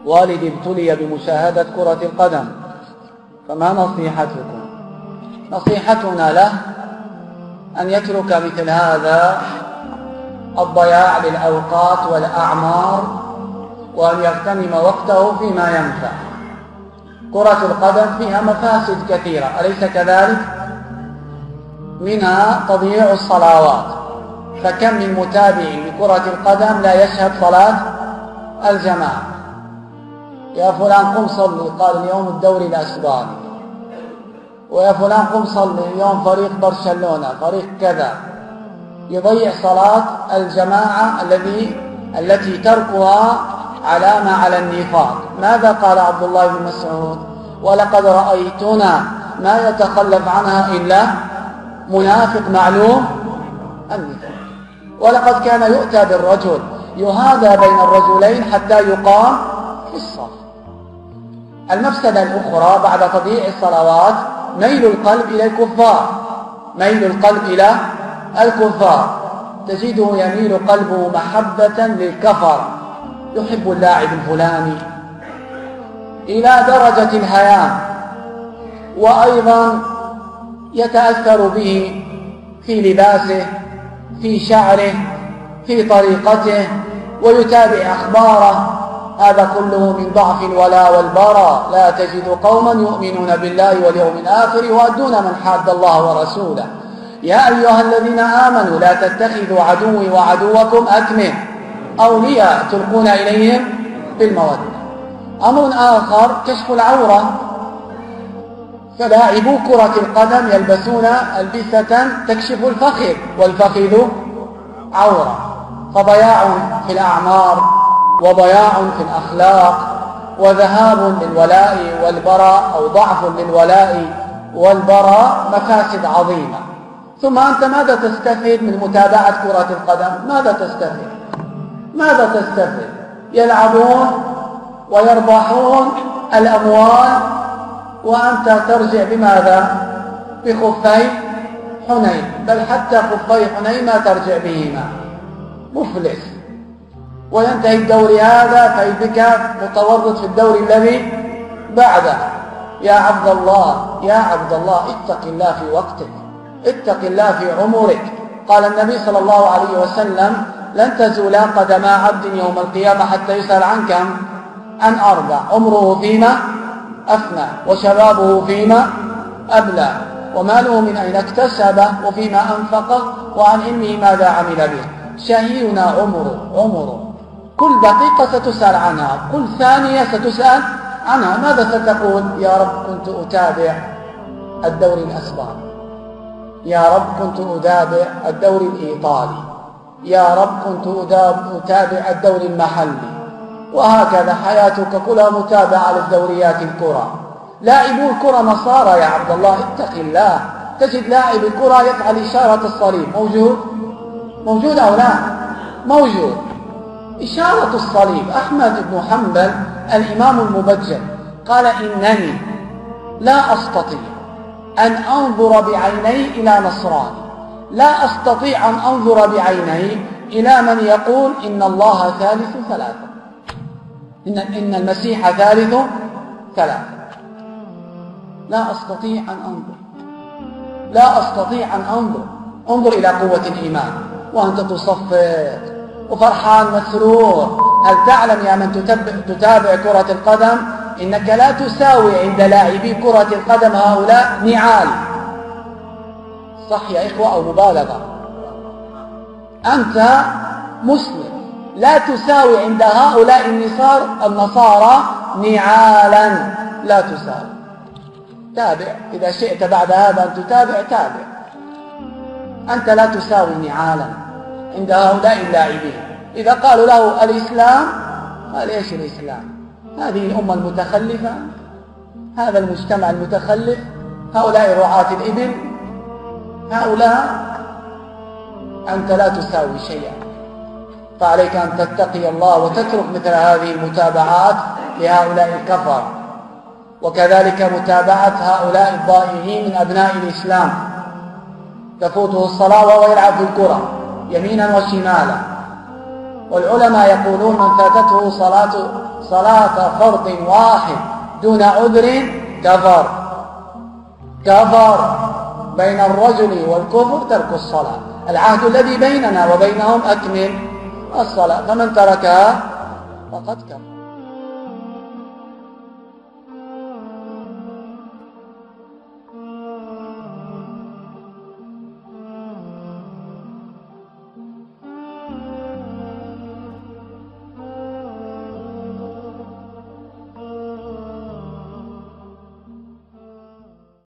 والدي ابتلي بمشاهدة كرة القدم، فما نصيحتكم؟ نصيحتنا له أن يترك مثل هذا الضياع للأوقات والأعمار، وأن يغتنم وقته فيما ينفع. كرة القدم فيها مفاسد كثيرة، أليس كذلك؟ منها تضييع الصلوات، فكم من متابع لكرة القدم لا يشهد صلاة الجماعة. يا فلان قم صلي، قال اليوم الدوري الأسباني، ويا فلان قم صلي اليوم فريق برشلونة فريق كذا. يضيع صلاة الجماعة التي تركها علامة على النفاق. ماذا قال عبد الله بن مسعود؟ ولقد رأيتنا ما يتخلف عنها إلا منافق معلوم النفاق. ولقد كان يؤتى بالرجل يهادى بين الرجلين حتى يقام في الصف. المفسدة الأخرى بعد تضييع الصلوات ميل القلب إلى الكفار، ميل القلب إلى الكفار، تجده يميل قلبه محبة للكفر، يحب اللاعب الفلاني إلى درجة الهيام، وأيضا يتأثر به في لباسه، في شعره، في طريقته، ويتابع أخباره. هذا كله من ضعف الولاء والبراء. لا تجد قوما يؤمنون بالله واليوم الآخر يؤدون من حاد الله ورسوله. يا أيها الذين آمنوا لا تتخذوا عدوي وعدوكم أولياء تلقون إليهم بالمودة. أمر آخر كشف العورة، فلاعبو كرة القدم يلبسون ألبسة تكشف الفخذ، والفخذ عورة. فضياع في الأعمار، وضياع في الأخلاق، وذهاب للولاء والبراء أو ضعف للولاء والبراء، مفاسد عظيمة. ثم أنت ماذا تستفيد من متابعة كرة القدم؟ ماذا تستفيد؟ ماذا تستفيد؟ يلعبون ويربحون الأموال، وأنت ترجع بماذا؟ بخفي حنين، بل حتى خفي حنين ما ترجع بهما، مفلس. وينتهي الدوري هذا فإذا متورط في الدوري الذي بعده. يا عبد الله، يا عبد الله، اتق الله في وقتك، اتق الله في عمرك. قال النبي صلى الله عليه وسلم: لن تزولا قدما عبد يوم القيامة حتى يسأل عن كم؟ عن 4: عمره فيما أفنى، وشبابه فيما أبلى، وماله من أين اكتسبه، وفيما أنفقه، وعن علمه ماذا عمل به. شهينا عمره كل دقيقة ستسأل عنها، كل ثانية ستسأل عنها. ماذا ستقول؟ يا رب كنت أتابع الدوري الأسباني، يا رب كنت أتابع الدوري الإيطالي، يا رب كنت أتابع الدوري المحلي. وهكذا حياتك كلها متابعة للدوريات الكرة. لاعبو الكرة نصارى يا عبد الله، اتق الله. تجد لاعب الكرة يفعل إشارة الصليب، موجود أو لا؟ موجود. إشارة الصليب. أحمد بن حنبل الإمام المبجل قال: إنني لا أستطيع أن أنظر بعيني إلى نصراني، لا أستطيع أن أنظر بعيني إلى من يقول إن الله ثالث ثلاثة، إن المسيح ثالث ثلاثة. لا أستطيع أن أنظر، لا أستطيع أن أنظر. انظر إلى قوة الإيمان وأنت تصفق وفرحان مسرور. هل تعلم يا من تتابع كرة القدم إنك لا تساوي عند لاعبي كرة القدم هؤلاء نعال؟ صح يا إخوة أو مبالغة؟ أنت مسلم، لا تساوي عند هؤلاء النصارى نعالا، لا تساوي. تابع إذا شئت بعد هذا أن تتابع، تابع. أنت لا تساوي نعالا عند هؤلاء اللاعبين. إذا قالوا له الإسلام، قال: إيش الإسلام؟ هذه الأمة المتخلفة، هذا المجتمع المتخلف، هؤلاء رعاة الإبل، هؤلاء. أنت لا تساوي شيئا. فعليك أن تتقي الله وتترك مثل هذه المتابعات لهؤلاء الكفر، وكذلك متابعة هؤلاء الضائعين من أبناء الإسلام. تفوته الصلاة وهو يلعب في الكرة يمينا وشمالا. والعلماء يقولون: من فاتته صلاة فرض واحد دون عذر كفر. كفر. بين الرجل والكفر ترك الصلاة. العهد الذي بيننا وبينهم أكمل الصلاة، فمن تركها فقد كفر.